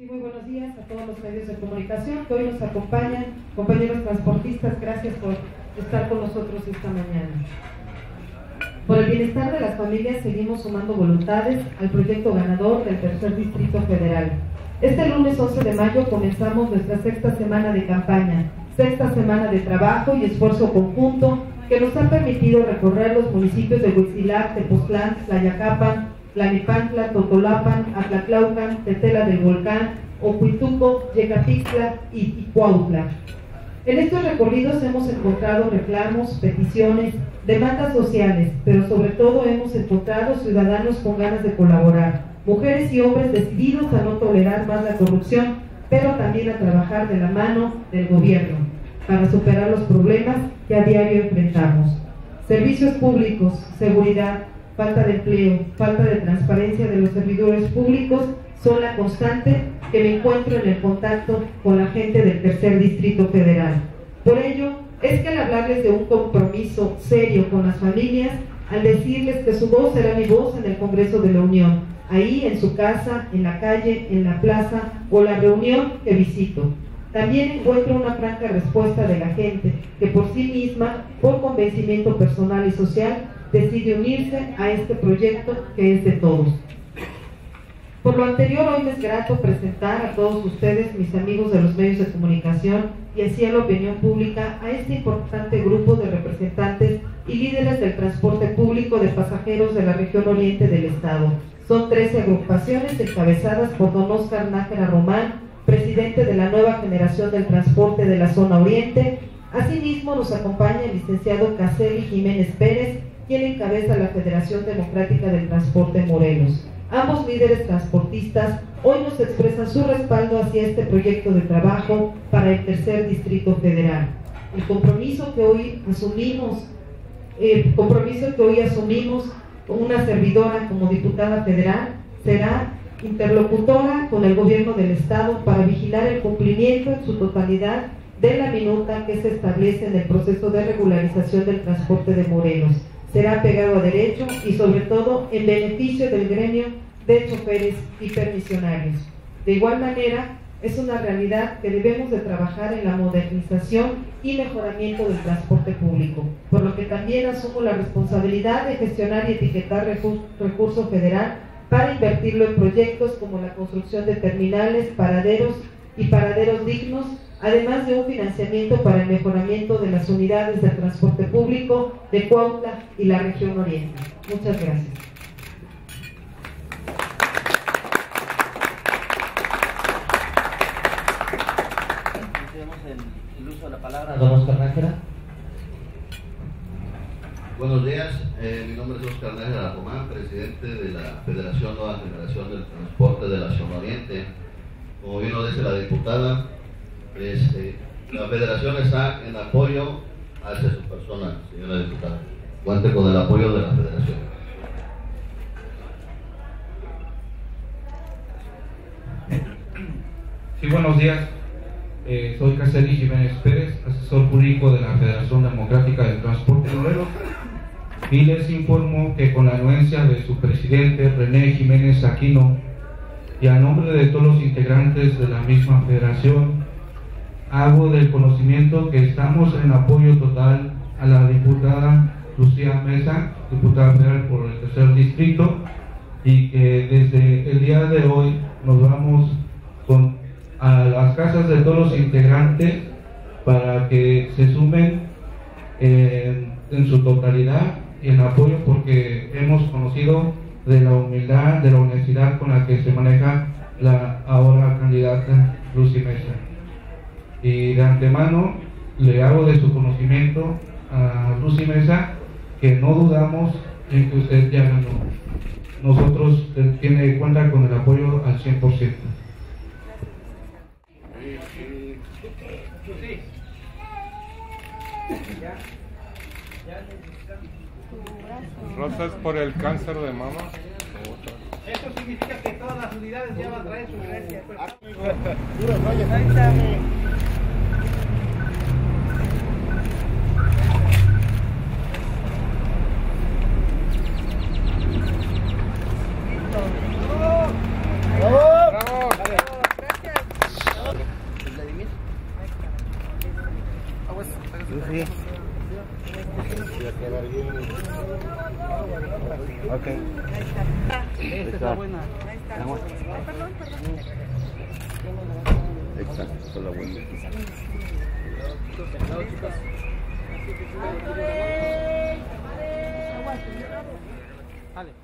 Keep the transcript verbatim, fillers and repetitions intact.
Sí, muy buenos días a todos los medios de comunicación que hoy nos acompañan, compañeros transportistas, gracias por estar con nosotros esta mañana. Por el bienestar de las familias seguimos sumando voluntades al proyecto ganador del tercer Distrito Federal. Este lunes once de mayo comenzamos nuestra sexta semana de campaña, sexta semana de trabajo y esfuerzo conjunto que nos ha permitido recorrer los municipios de Huitzilac, Tepoztlán, Tlayacapan, Tlalnepantla, Totolapan, Atlatlaucan, Tetela del Volcán, Ocuituco, Yecapixtla y Cuautla. En estos recorridos hemos encontrado reclamos, peticiones, demandas sociales, pero sobre todo hemos encontrado ciudadanos con ganas de colaborar, mujeres y hombres decididos a no tolerar más la corrupción, pero también a trabajar de la mano del gobierno para superar los problemas que a diario enfrentamos. Servicios públicos, seguridad, falta de empleo, falta de transparencia de los servidores públicos son la constante que me encuentro en el contacto con la gente del tercer Distrito Federal. Por ello, es que al hablarles de un compromiso serio con las familias, al decirles que su voz será mi voz en el Congreso de la Unión, ahí en su casa, en la calle, en la plaza o la reunión que visito. También encuentro una franca respuesta de la gente que por sí misma, por convencimiento personal y social, decide unirse a este proyecto que es de todos. Por lo anterior, hoy me es grato presentar a todos ustedes, mis amigos de los medios de comunicación y así a la opinión pública, a este importante grupo de representantes y líderes del transporte público de pasajeros de la región oriente del estado. Son trece agrupaciones encabezadas por don Óscar Nájera Román, presidente de la nueva generación del transporte de la zona oriente. Asimismo nos acompaña el licenciado Caseli Jiménez Pérez, quien encabeza la Federación Democrática del Transporte Morelos. Ambos líderes transportistas hoy nos expresan su respaldo hacia este proyecto de trabajo para el tercer Distrito Federal. El compromiso que hoy asumimos, el compromiso que hoy asumimos con una servidora como diputada federal será interlocutora con el gobierno del estado para vigilar el cumplimiento en su totalidad de la minuta que se establece en el proceso de regularización del transporte de Morelos. Será pegado a derecho y sobre todo en beneficio del gremio de choferes y permisionarios. De igual manera, es una realidad que debemos de trabajar en la modernización y mejoramiento del transporte público, por lo que también asumo la responsabilidad de gestionar y etiquetar recurso federal para invertirlo en proyectos como la construcción de terminales, paraderos y paraderos dignos, además de un financiamiento para el mejoramiento de las unidades de transporte público de Cuautla y la región oriente. Muchas gracias. Tenemos el, el uso de la palabra a don Óscar Nájera. Buenos días, eh, mi nombre es Óscar Nájera Román, presidente de la Federación Nueva Generación del Transporte de la Zona Oriente. Como bien lo dice la diputada, Este, la federación está en apoyo hacia su persona, señora diputada. Cuente con el apoyo de la federación. Sí, buenos días. Eh, soy Caseli Jiménez Pérez, asesor jurídico de la Federación Democrática del Transporte de Morelos, y les informo que con la anuencia de su presidente René Jiménez Aquino y a nombre de todos los integrantes de la misma federación, hago del conocimiento que estamos en apoyo total a la diputada Lucía Mesa, diputada federal por el tercer distrito, y que desde el día de hoy nos vamos con, a las casas de todos los integrantes para que se sumen eh, en su totalidad y en apoyo, porque hemos conocido de la humildad, de la honestidad con la que se maneja la ahora candidata Lucy Mesa. Y de antemano le hago de su conocimiento a Lucy Mesa que no dudamos en que usted ya ganó. Nosotros tiene cuenta con el apoyo al cien por ciento. ¿Rosas por el cáncer de mama? Esto significa que todas las unidades ya van a traer su herencia. ¡Bravo! ¡Bravo! Ok. Esta está buena. Vamos. Exacto, esta es la buena. Vale.